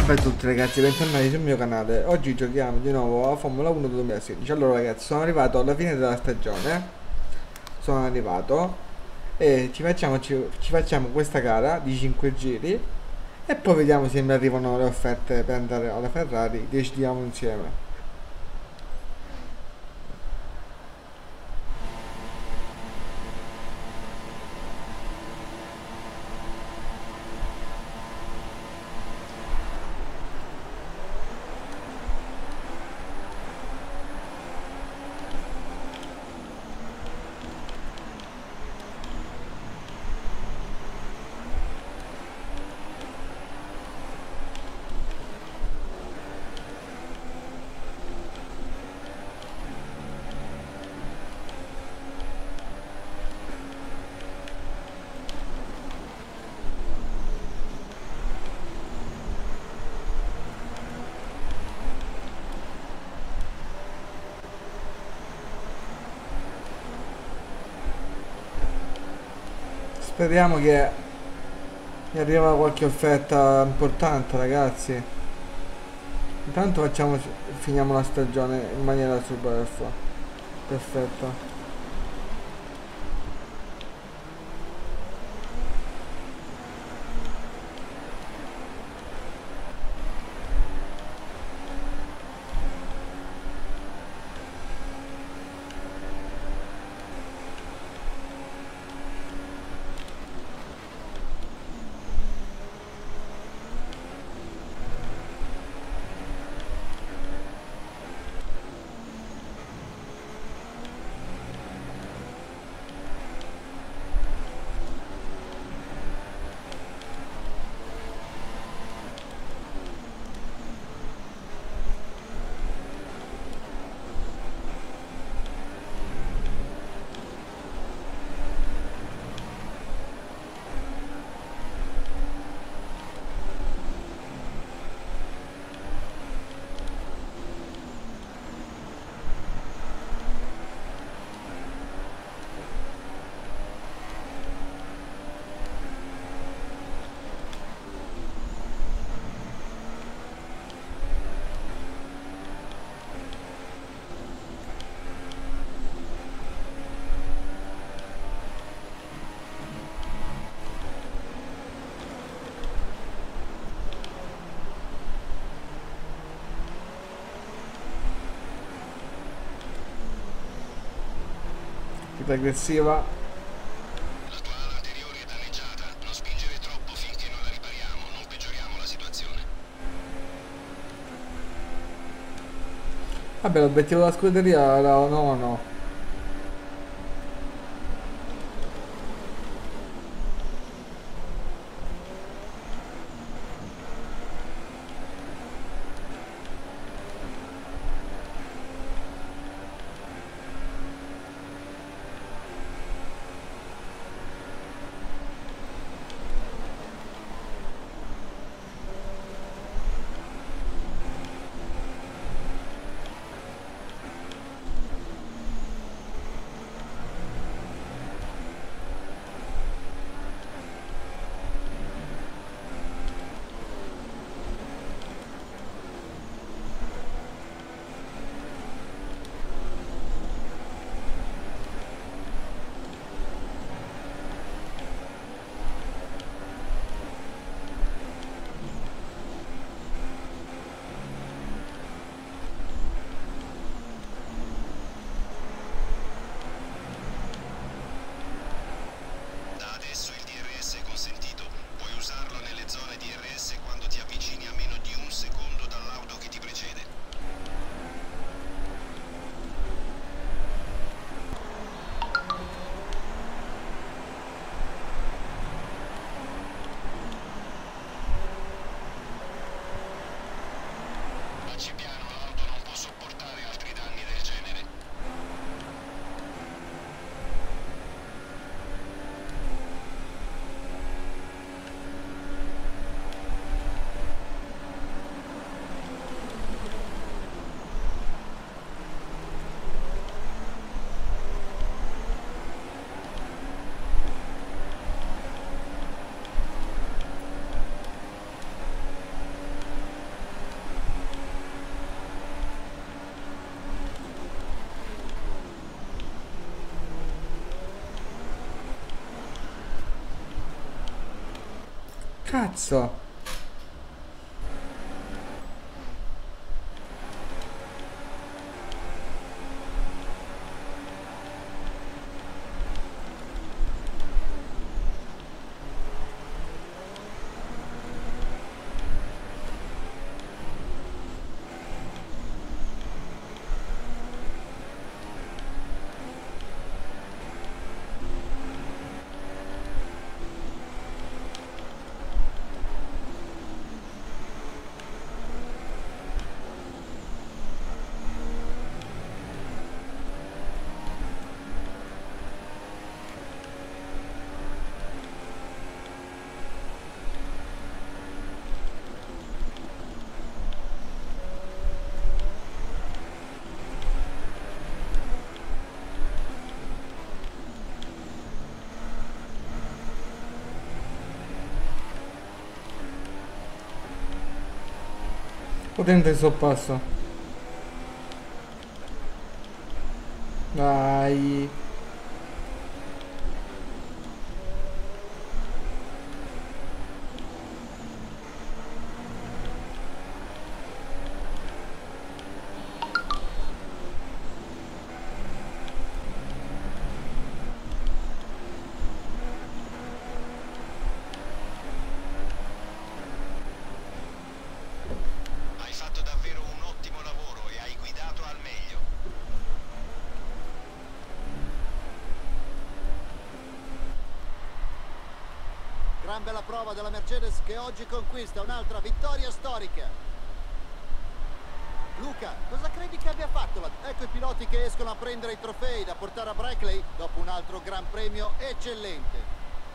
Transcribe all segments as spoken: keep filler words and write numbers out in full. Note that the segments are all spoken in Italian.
Salve a tutti ragazzi, bentornati sul mio canale. Oggi giochiamo di nuovo a Formula uno duemilasedici. Allora ragazzi, sono arrivato alla fine della stagione. Sono arrivato e ci facciamo, ci, ci facciamo questa gara di cinque giri e poi vediamo se mi arrivano le offerte per andare alla Ferrari. Decidiamo insieme. Speriamo che mi arriva qualche offerta importante ragazzi. Intanto facciamo, finiamo la stagione in maniera super perfetta. Aggressiva. La tua ala anteriore è danneggiata. Non spingere troppo finché non la ripariamo, non peggioriamo la situazione. Vabbè, l'obiettivo della scuderia era no no. Cazzo! Potente il sorpasso. Dai. Hai fatto davvero un ottimo lavoro e hai guidato al meglio. Gran bella prova della Mercedes che oggi conquista un'altra vittoria storica. Luca, cosa credi che abbia fatto? La... Ecco i piloti che escono a prendere i trofei da portare a Brackley dopo un altro gran premio eccellente.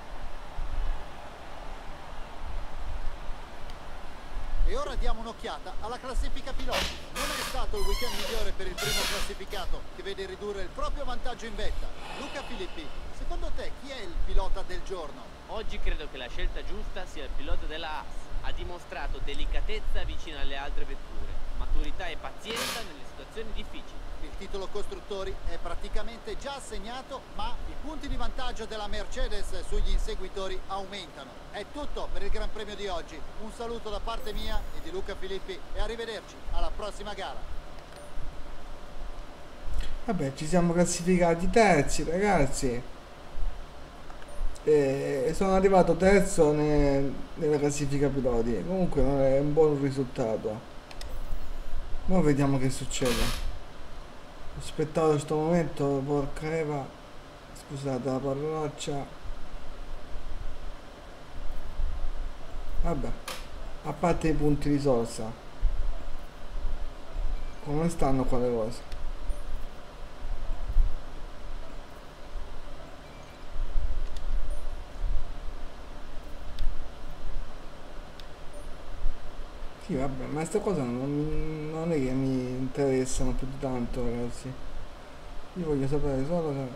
E ora diamo un'occhiata alla classifica piloti. Non è stato il weekend migliore per il primo classificato, che vede ridurre il proprio vantaggio in vetta. Luca Filippi, secondo te chi è il pilota del giorno? Oggi credo che la scelta giusta sia il pilota della Haas. Ha dimostrato delicatezza vicino alle altre vetture, maturità e pazienza nelle situazioni difficili. Il titolo costruttori è praticamente già assegnato, ma i punti di vantaggio della Mercedes sugli inseguitori aumentano. È tutto per il Gran Premio di oggi. Un saluto da parte mia e di Luca Filippi e arrivederci alla prossima gara. Vabbè, ci siamo classificati terzi, ragazzi. E sono arrivato terzo ne- nella classifica piloti. Comunque non è un buon risultato. Ora vediamo che succede. Ho aspettato questo momento, porca Eva. Scusate la parolaccia. Vabbè, a parte i punti risorsa. Come stanno qua le cose? Sì, vabbè, ma queste cose non, non è che mi interessano più di tanto, ragazzi. Io voglio sapere solo se...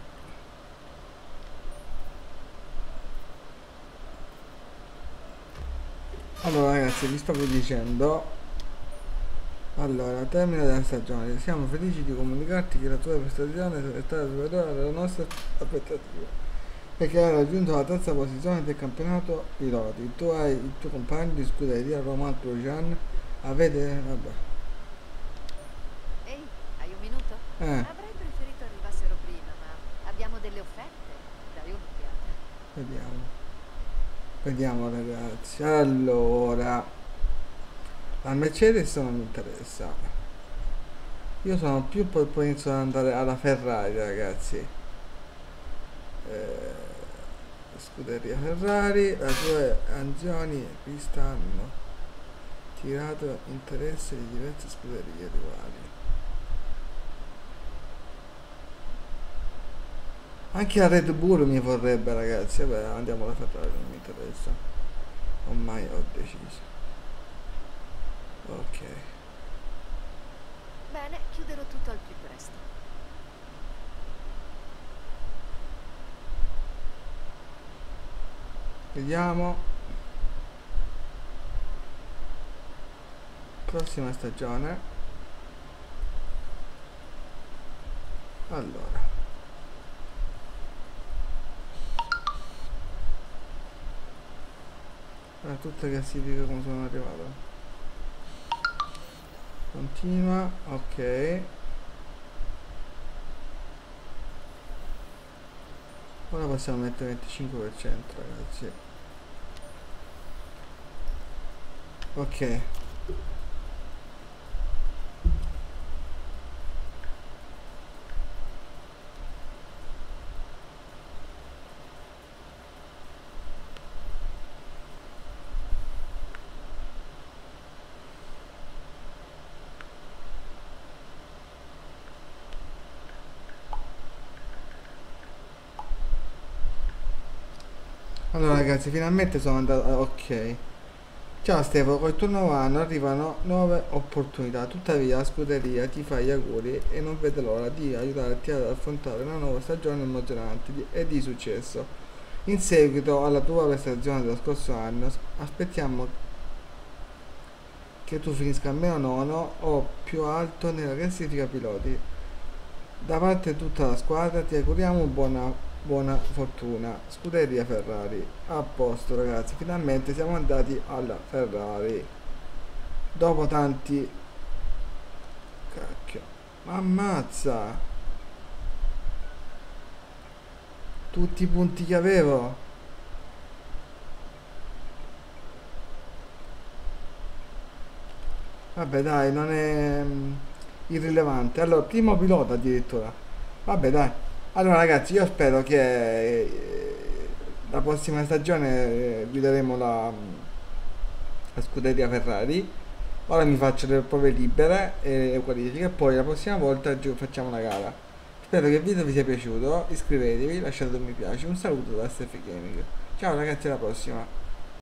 Allora, ragazzi, vi stavo dicendo... Allora, termine della stagione. Siamo felici di comunicarti che la tua prestazione è stata superiore alle nostre aspettative e che hai raggiunto la terza posizione del campionato piloti. Tu hai il tuo compagno di scuderia Romain Grosjean. Avete... vabbè. Ehi, hai un minuto? Eh, Avrei preferito arrivassero prima, ma abbiamo delle offerte. Dai un'occhiata. vediamo. Vediamo, ragazzi. Allora, la Mercedes non mi interessa. Io sono più propenso ad andare alla Ferrari, ragazzi. Eh, scuderia Ferrari, le tue azioni pista hanno tirato interesse di diverse scuderie rivali. Anche la Red Bull mi vorrebbe, ragazzi. Vabbè, andiamo alla Ferrari, non mi interessa. Ormai ho deciso. Ok. Bene, chiuderò tutto al più presto. Vediamo. Prossima stagione. Allora. Ah, tutte classifiche come sono arrivato. Continua, ok. Ora possiamo mettere venticinque per cento, ragazzi. Ok. Allora ragazzi, finalmente sono andato. Ok. Ciao Stefano, col tuo nuovo anno arrivano nuove opportunità, tuttavia la scuderia ti fa gli auguri e non vede l'ora di aiutarti ad affrontare una nuova stagione emozionante di- e di successo. In seguito alla tua prestazione dello scorso anno, s- aspettiamo che tu finisca almeno nono o più alto nella classifica piloti. Da parte di tutta la squadra ti auguriamo buona, buona fortuna. Scuderia Ferrari. A posto ragazzi, finalmente siamo andati alla Ferrari. Dopo tanti... Cacchio. Ammazza. Tutti i punti che avevo. Vabbè dai, non è mm, irrilevante. Allora, primo pilota addirittura. Vabbè dai. Allora ragazzi, io spero che eh, la prossima stagione eh, guideremo la, la scuderia Ferrari. Ora mi faccio le prove libere e le qualifiche e poi la prossima volta giù facciamo una gara. Spero che il video vi sia piaciuto, iscrivetevi, lasciate un mi piace. Un saluto da Stef Gaming. Ciao ragazzi, alla prossima.